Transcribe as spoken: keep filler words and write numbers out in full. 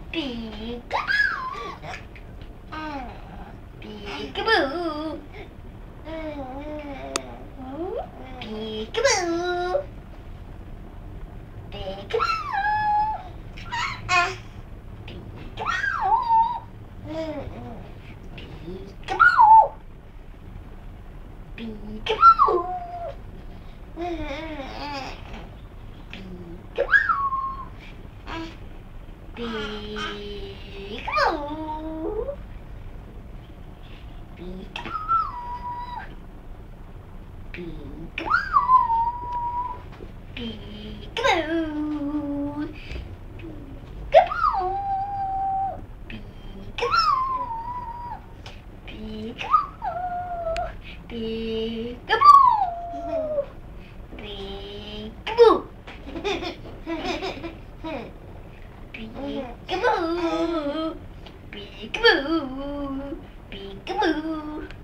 Peekaboo. Peekaboo. Peekaboo. Peekaboo. Ah. Peekaboo. Peekaboo. Peekaboo. Peekaboo. Peekaboo. Peekaboo. Peekaboo. Peekaboo. Peekaboo. Peekaboo. Peekaboo. Peekaboo. Peekaboo.